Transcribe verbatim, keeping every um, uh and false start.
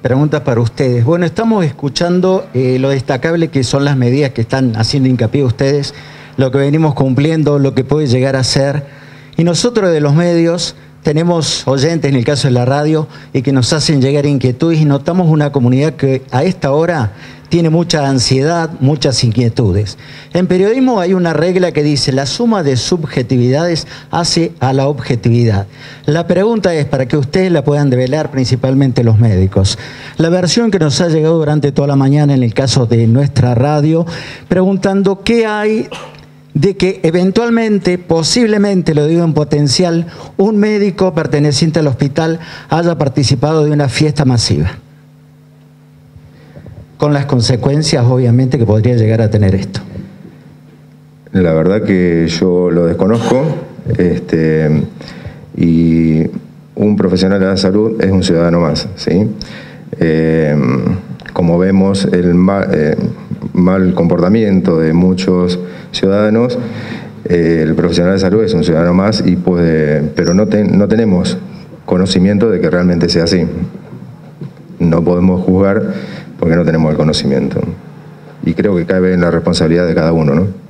Preguntas para ustedes. Bueno, estamos escuchando eh, lo destacable que son las medidas que están haciendo hincapié ustedes, lo que venimos cumpliendo, lo que puede llegar a ser. Y nosotros de los medios tenemos oyentes, en el caso de la radio, y que nos hacen llegar inquietudes y notamos una comunidad que a esta hora tiene mucha ansiedad, muchas inquietudes. En periodismo hay una regla que dice la suma de subjetividades hace a la objetividad. La pregunta es, para que ustedes la puedan develar, principalmente los médicos, la versión que nos ha llegado durante toda la mañana en el caso de nuestra radio, preguntando qué hay de que eventualmente, posiblemente, lo digo en potencial, un médico perteneciente al hospital haya participado de una fiesta masiva, con las consecuencias, obviamente, que podría llegar a tener esto. La verdad que yo lo desconozco, este, y un profesional de la salud es un ciudadano más, ¿sí? Eh, como vemos, el mal, eh, mal comportamiento de muchos ciudadanos, eh, el profesional de salud es un ciudadano más, y puede, pero no, ten, no tenemos conocimiento de que realmente sea así. No podemos juzgar porque no tenemos el conocimiento. Y creo que cabe en la responsabilidad de cada uno, ¿no?